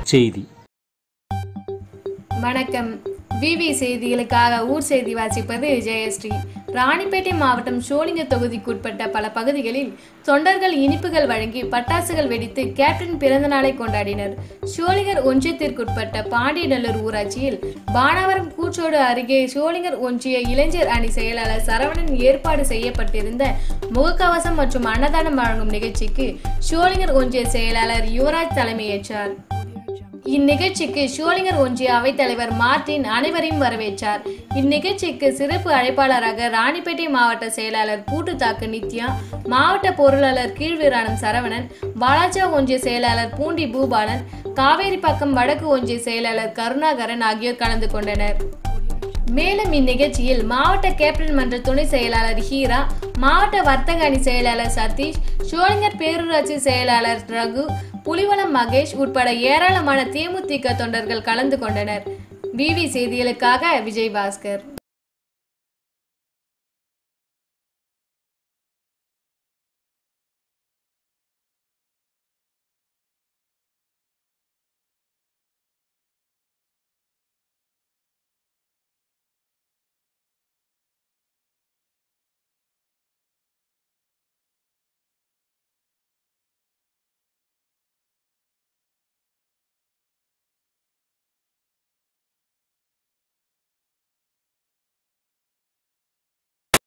செய்தி. வணக்கம். விவி செய்திகளுக்காக ஊர் செய்தி வாசிப்பது ஜெயஸ்ரீ. ராணிப்பேட்டை மாவட்டம் சோளிங்கர் தொகுதிக்குட்பட்ட பல பகுதிகளில் தொண்டர்கள் இனிப்புகள் வழங்கி பட்டாசுகள் வெடித்து கேப்டன் பிறந்த நாளை கொண்டாடினர். சோளிங்கர் ஒன்றியத்திற்குட்பட்ட பாண்டியநல்லூர் ஊராட்சியில் பானாவரம் கூச்சோடு அருகே சோளிங்கர் ஒன்றிய இளைஞர் அணி செயலாளர் சரவணன் ஏற்பாடு செய்யப்பட்டிருந்த முகக்கவசம் மற்றும் அன்னதானம் வழங்கும் நிகழ்ச்சிக்கு சோளிங்கர் ஒன்றிய செயலாளர் யுவராஜ் தலைமையேற்றார். இந்நிகழ்ச்சிக்கு சோளிங்கர் ஒன்றிய அவைத்தலைவர் மார்டின் அனைவரையும் வரவேற்றார். இந்நிகழ்ச்சிக்கு சிறப்பு அழைப்பாளராக ராணிப்பேட்டை மாவட்ட செயலாளர் பூட்டுத்தாக்கு நித்யா, மாவட்ட பொருளாளர் கீழ்வீராணம் சரவணன், வாலாஜா ஒன்றிய செயலாளர் பூண்டி பூபாலன், காவேரிப்பாக்கம் வடக்கு ஒன்றிய செயலாளர் கருணாகரன் ஆகியோர் கலந்து கொண்டனர். மேலும் இந்நிகழ்ச்சியில் மாவட்ட கேப்டன் மன்ற துணை செயலாளர் ஹீரா, மாவட்ட வர்த்தக அணி செயலாளர் சதீஷ், சோளிங்கர் பேரூராட்சி செயலாளர் ரகு, புலிவலம் மகேஷ் உட்பட ஏராளமான தேமுதிக தொண்டர்கள் கலந்து கொண்டனர். விவி செய்திகளுக்காக விஜய் பாஸ்கர்.